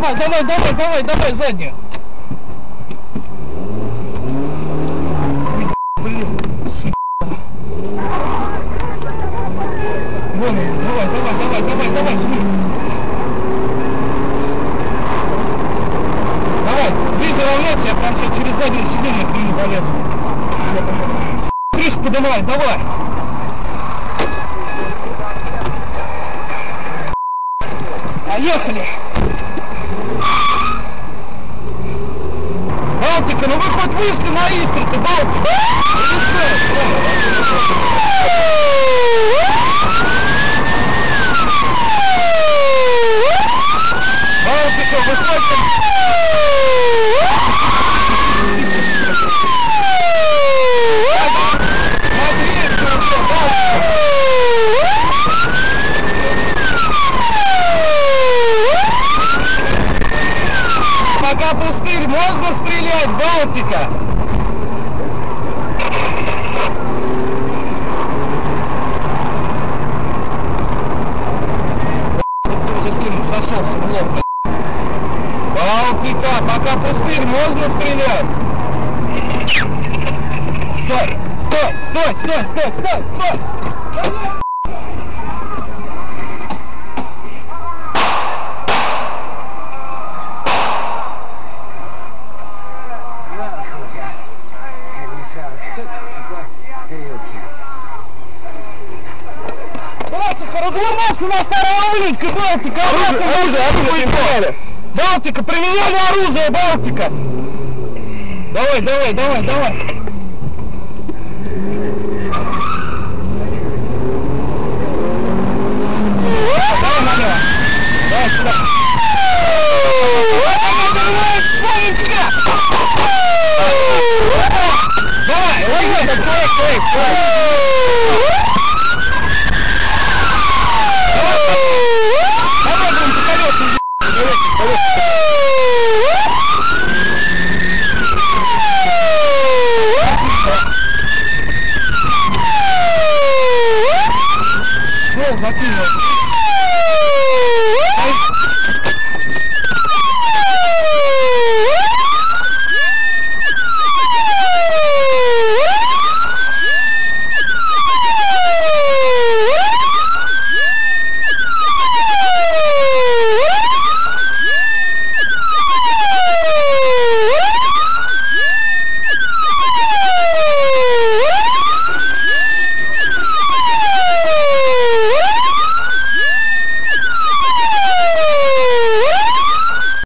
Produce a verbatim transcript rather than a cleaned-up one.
давай, давай, давай, давай, давай, заднюю. Блин. Вон, давай, давай, давай, давай, давай. Давай, ближе равняйся, я прям сейчас через заднее сиденье к нему полезу. Крышку поднимай, давай. Поехали. Балтика, ну вы хоть вышли на Истру-то, Балтика. Балтика, выходим. Пока пустырь, можно стрелять, Балтика. Балтика, пока пустырь, можно стрелять. Стой, стой, стой, стой, стой, стой, стой. Развернулся на второй улице, Балтика, оружие, оружие, Балтика, применяли оружие, Балтика. Давай, давай, давай, давай. Давай налево. Давай сюда. Давай, лови, давай, давай, давай. Закинул.